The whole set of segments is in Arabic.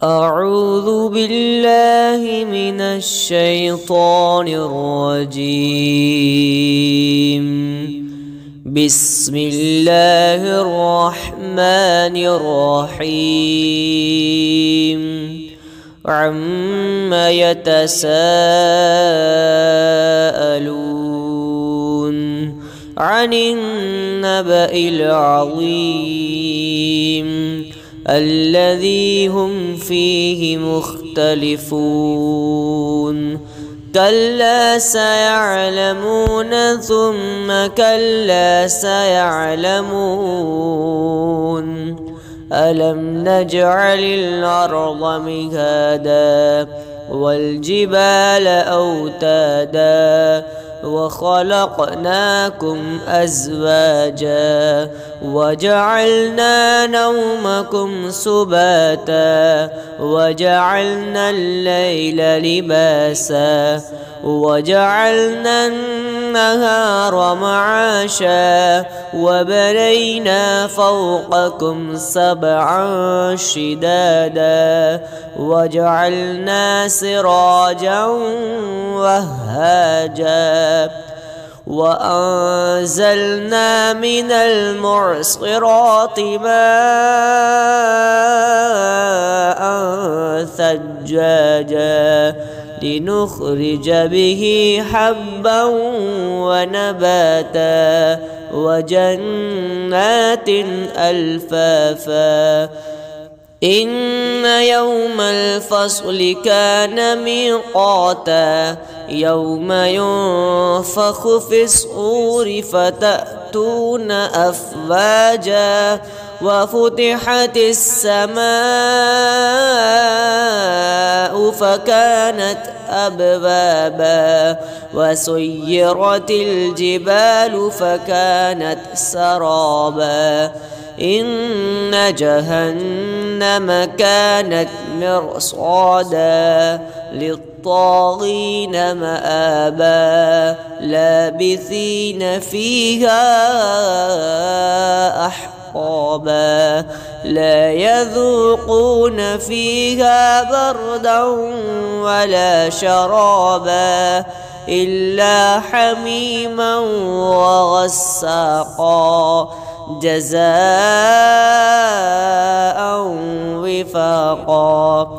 أعوذ بالله من الشيطان الرجيم. بسم الله الرحمن الرحيم. عما يتساءلون عن النبأ العظيم الذي هم فيه مختلفون. كلا سيعلمون ثم كلا سيعلمون. ألم نجعل الأرض مهادا والجبال أوتادا وخلقناكم أزواجا وجعلنا نومكم سباتا وجعلنا الليل لباسا وجعلنا النهار معاشا وبنينا فوقكم سبعا شدادا وجعلنا سراجا وهاجا وأنزلنا من المعصرات ماء ثجاجا لنخرج به حبا ونباتا وجنات ألفافا. إن يوم الفصل كان ميقاتا يوم ينفخ في الصور فتأتون أفواجا وفتحت السماء فكانت أبوابا وسيرت الجبال فكانت سرابا. إن جهنم كانت مرصادا للطاغين مآبا لابثين فيها أحقابا لا يذوقون فيها بردا ولا شرابا إلا حميما وغساقا جزاء وفاقا.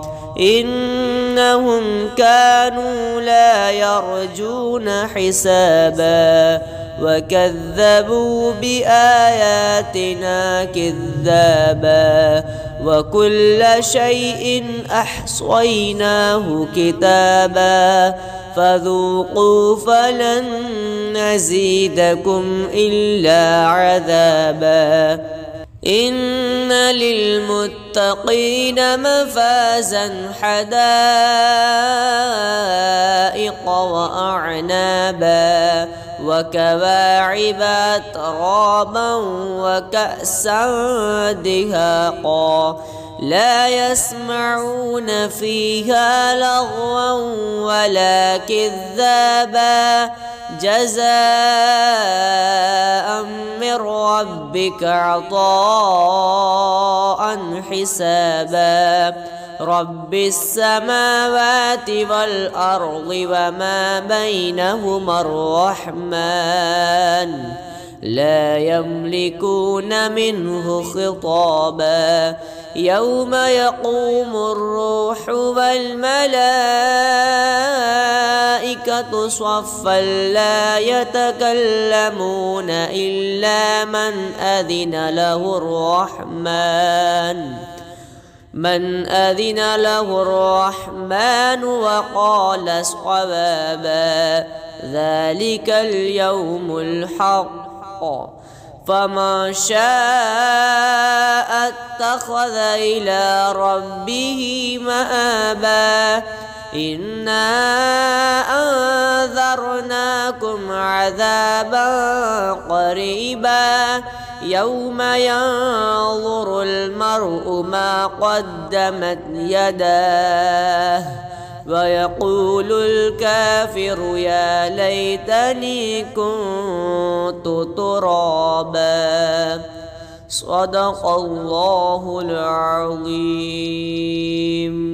إنهم كانوا لا يرجون حسابا وكذبوا بآياتنا كذابا وكل شيء أحصيناه كتابا فذوقوا فلن نزيدكم إلا عذابا. إن للمتقين مفازا حدائق وأعنابا وكواعب أترابا وكأسا دهاقا لا يسمعون فيها لغوا ولا كذابا جزاء من ربك عطاء حسابا. رب السماوات والأرض وما بينهما الرحمن لا يملكون منه خطابا. يوم يقوم الروح والملائكة صفا لا يتكلمون إلا من أذن له الرحمن وقال صوابا. ذلك اليوم الحق فمن شاء اتخذ إلى ربه مآبا. إنا أنذرناكم عذابا قريبا يوم ينظر المرء ما قدمت يداه ويقول الكافر يا ليتني كنت ترابا. صدق الله العظيم.